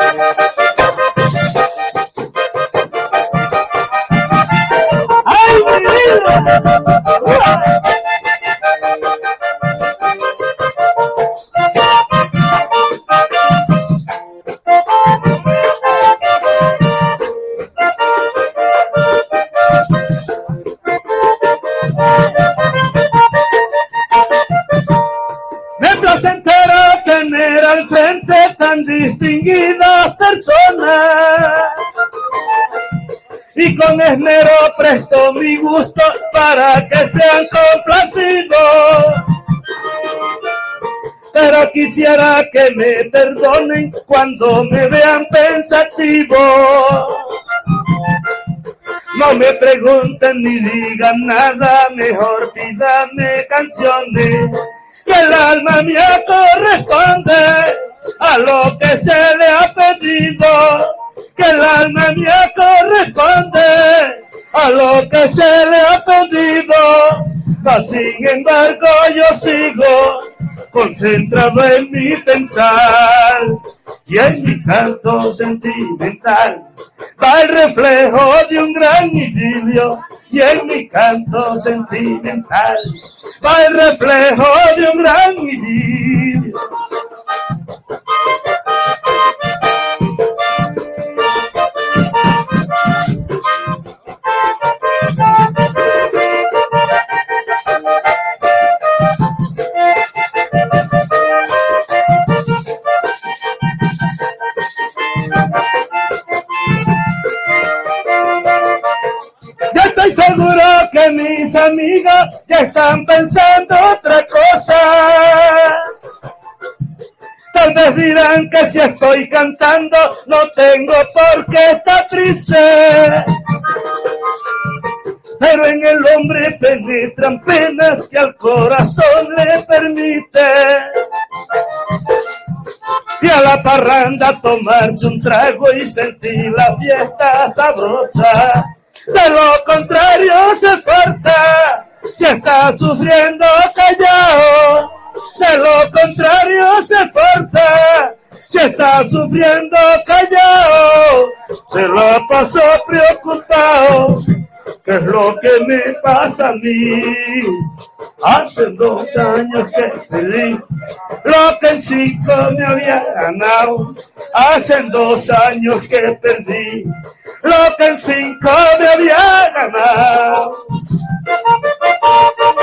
¡Ay, mi vida! Me placentero tener al frente tan distinguidas personas y con esmero presto mi gusto para que sean complacidos. Pero quisiera que me perdonen cuando me vean pensativo. No me pregunten ni digan nada, mejor pídanme canciones. Que el alma mía corresponde a lo que se le ha pedido. Que el alma mía corresponde a lo que se le ha pedido. Mas sin embargo yo sigo concentrado en mi pensar y en mi canto sentimental va el reflejo de un gran idilio. Y en mi canto sentimental va el reflejo de un gran idilio. Ya estoy seguro que mis amigas ya están pensando otra cosa. Tal vez dirán que si estoy cantando no tengo por qué estar triste. Pero en el hombre penetran penas que al corazón le permite. Y a la parranda tomarse un trago y sentir la fiesta sabrosa. De lo contrario se esfuerza si está sufriendo callado. De lo contrario se esfuerza si está sufriendo callado. Se la pasó preocupado. ¿Qué es lo que me pasa a mí? Hace 2 años que perdí lo que en 5 me había ganado. Hace 2 años que perdí lo que en 5 me había ganado.